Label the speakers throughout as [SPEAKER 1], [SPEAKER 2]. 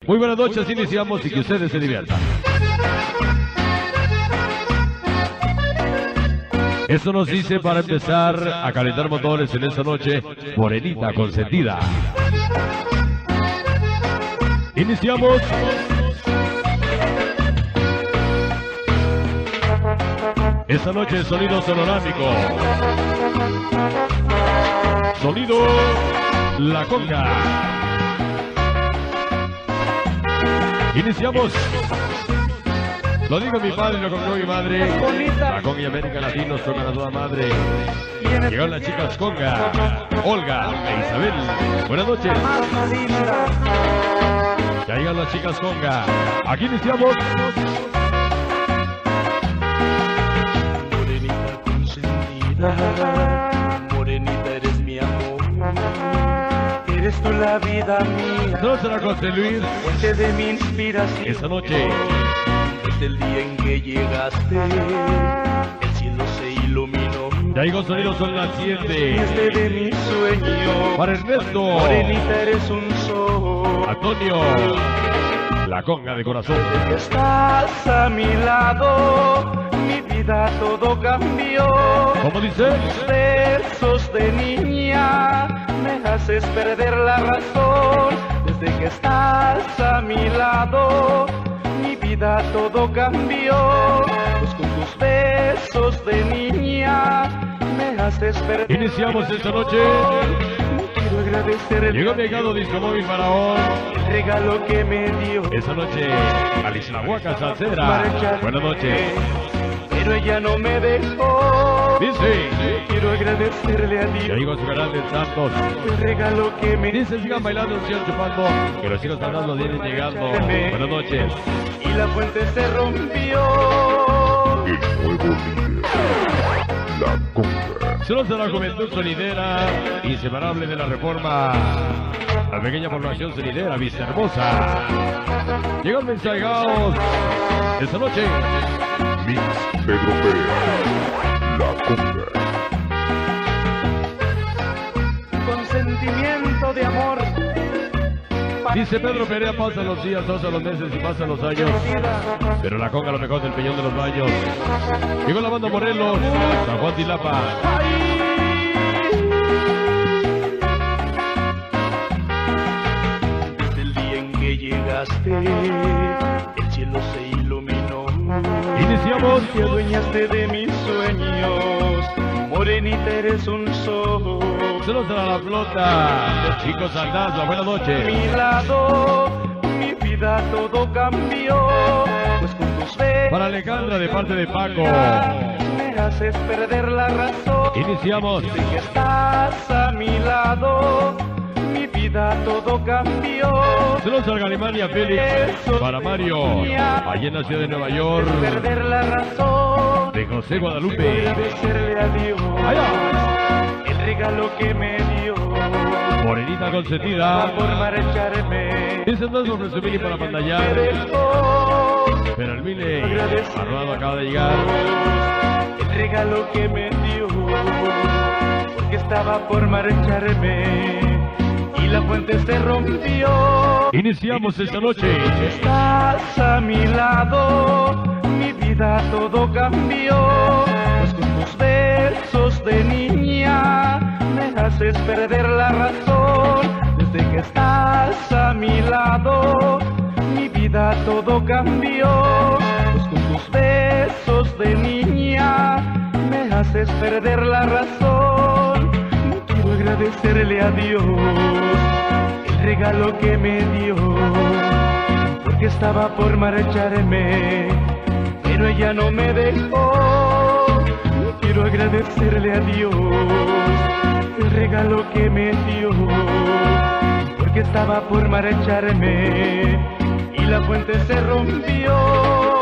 [SPEAKER 1] Muy buenas noches, iniciamos y que ustedes se diviertan. Esto nos dice para empezar a calentar motores en esta noche, Morenita Consentida. Iniciamos. Esta noche sonido sonorámico. Sonido La Conga. Iniciamos. Lo digo mi padre, lo contó mi madre. La Conga y América Latinos tocan a toda madre. Llegaron las chicas Conga, Olga e Isabel. Buenas noches. Ya llegan las chicas Conga. Aquí iniciamos.
[SPEAKER 2] Morenita consentida, morenita eres mi amor, eres tú la vida mía.
[SPEAKER 1] No será José Luis.
[SPEAKER 2] Fuente de mi inspiración.
[SPEAKER 1] Esta noche.
[SPEAKER 2] Desde el día en que llegaste, el cielo se iluminó.
[SPEAKER 1] Ya llegó sonido, son las 7.
[SPEAKER 2] Desde de mi sueño.
[SPEAKER 1] Para Ernesto.
[SPEAKER 2] Morenita eres un sol.
[SPEAKER 1] Antonio. La Conga de corazón.
[SPEAKER 2] Desde que estás a mi lado, mi vida todo cambió.
[SPEAKER 1] ¿Cómo dice?
[SPEAKER 2] Tus besos de niña me haces perder la razón. Desde que estás a mi lado, mi vida todo cambió. Pues con tus besos de niña me haces perder.
[SPEAKER 1] Iniciamos esta noche.
[SPEAKER 2] Quiero agradecer
[SPEAKER 1] Llegó Pegado Disco Móvil Faraón.
[SPEAKER 2] el regalo que me dio.
[SPEAKER 1] Esta noche, Alislahuaca Salcera. Buenas noches.
[SPEAKER 2] Pero ella no me dejó.
[SPEAKER 1] Dice.
[SPEAKER 2] Quiero agradecerle a
[SPEAKER 1] Ya
[SPEAKER 2] Dios
[SPEAKER 1] llegó su canal de Santos.
[SPEAKER 2] el regalo que me
[SPEAKER 1] Dice, sigan bailando, sigan chupando. Que los chicos bailando vienen llegando. Buenas noches.
[SPEAKER 2] y la fuente se rompió.
[SPEAKER 3] El nuevo líder, La Conga.
[SPEAKER 1] Saludos a la juventud sonidera, inseparable de la reforma. La pequeña población sonidera, Vista Hermosa. Llegó el mensajeados. Esta noche.
[SPEAKER 3] Mix Pedro Pérez, La Conga.
[SPEAKER 2] Con sentimiento de amor.
[SPEAKER 1] Dice Pedro Perea, pasan los días, pasan los meses y pasan los años. Pero La Conga lo mejor del Peñón de los Baños. Llegó la banda Morelos, San Juan Tilapa.
[SPEAKER 2] Desde el día en que llegaste, el cielo se iluminó.
[SPEAKER 1] Iniciamos.
[SPEAKER 2] Te adueñaste de mis sueños. Morenita eres un sol.
[SPEAKER 1] Saludos a la flota. Chicos Aldazla, buenas
[SPEAKER 2] A
[SPEAKER 1] noches.
[SPEAKER 2] mi lado, mi vida todo cambió. Pues con tus besos
[SPEAKER 1] Para Alejandra de parte de Paco.
[SPEAKER 2] me haces perder la razón.
[SPEAKER 1] Iniciamos.
[SPEAKER 2] Desde que estás a mi lado, mi vida todo cambió.
[SPEAKER 1] Saludos al Galimania Félix. Para Mario. Allá en la ciudad de Nueva York.
[SPEAKER 2] Perder la razón.
[SPEAKER 1] De José Guadalupe.
[SPEAKER 2] Agradecerle a Dios
[SPEAKER 1] Allá.
[SPEAKER 2] el regalo que me dio.
[SPEAKER 1] Morenita Consentida.
[SPEAKER 2] Por marcharme.
[SPEAKER 1] Dice no es lo presumir para
[SPEAKER 2] Me
[SPEAKER 1] pantallar.
[SPEAKER 2] dejó.
[SPEAKER 1] Pero el Mile Armado acaba de llegar.
[SPEAKER 2] El regalo que me dio, porque estaba por marcharme y la fuente se rompió.
[SPEAKER 1] Iniciamos esta noche.
[SPEAKER 2] Estás a mi lado, mi vida todo cambió. Pues con tus besos de niña me haces perder la razón. Desde que estás a mi lado, mi vida todo cambió. Pues con tus besos de niña me haces perder la razón. Quiero agradecerle a Dios el regalo que me dio, porque estaba por marcharme, pero ella no me dejó. Quiero agradecerle a Dios el regalo que me dio, porque estaba por marcharme y la fuente se rompió.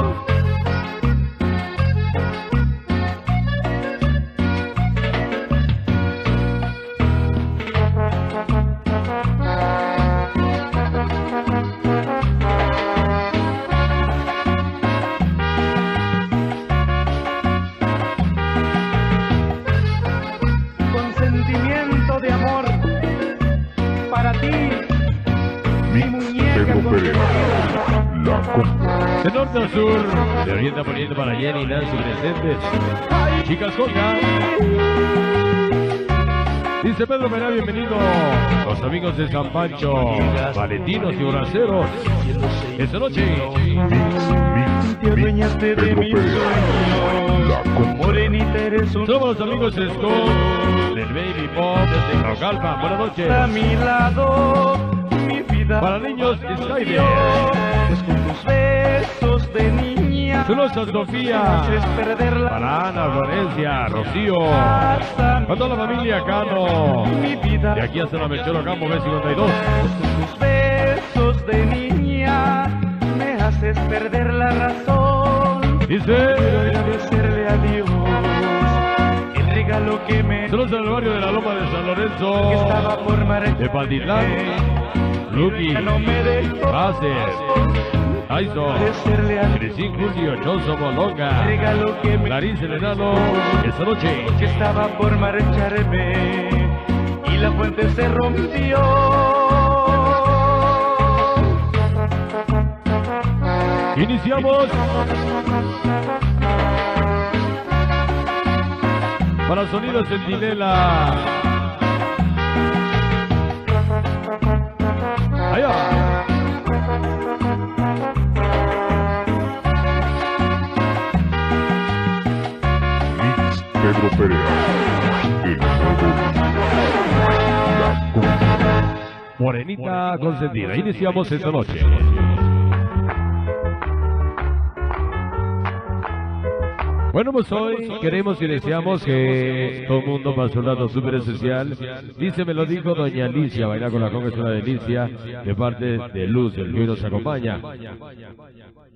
[SPEAKER 2] Con sentimiento de amor para ti, mi
[SPEAKER 3] Mix
[SPEAKER 2] muñeca
[SPEAKER 3] Pedro Pedro Perea, La Conga.
[SPEAKER 1] De norte a sur, de oriente a poniente para Jenny y Nancy presentes. Chicas Conga. Dice Pedro Perea, bienvenido. Los amigos de San Pancho, valentinos y borraceros. Esta noche.
[SPEAKER 2] Te adueñaste de mis sueños, morenita eres un...
[SPEAKER 1] Somos los amigos de Scott, del Baby Pop, desde Naucalpan. Buenas noches.
[SPEAKER 2] A mi lado, mi vida.
[SPEAKER 1] Para niños, Skyler.
[SPEAKER 2] Pues con tus besos de niña.
[SPEAKER 1] Saludos a Sofía. Para Ana, Florencia, Rocío. Para toda la familia Cano. De aquí hasta la Melchor Campo B52.
[SPEAKER 2] Con tus besos de niña me haces perder la razón.
[SPEAKER 1] Dice.
[SPEAKER 2] Agradecerle a Dios el regalo que me...
[SPEAKER 1] Saludos al barrio de la Loma de San Lorenzo.
[SPEAKER 2] Que estaba por marchar.
[SPEAKER 1] De Pantitlán. Lucky.
[SPEAKER 2] No me dejó.
[SPEAKER 1] Bases. Tyson. Crisín Julio. Johnson Molonga.
[SPEAKER 2] Regalo que me...
[SPEAKER 1] Clarice el Enano. Esta noche.
[SPEAKER 2] Que estaba por marcharme y la fuente se rompió.
[SPEAKER 1] Iniciamos. Para Sonido Centinela. Allá.
[SPEAKER 3] Mix Pedro Perea, el nuevo líder. La Conga.
[SPEAKER 1] Morenita consentida. Iniciamos esta noche. Bueno, pues hoy queremos y deseamos que todo el mundo pase un rato súper especial. Dice, me lo dijo doña Alicia, bailar con la conga es una delicia, de parte de Luz, el que hoy nos acompaña.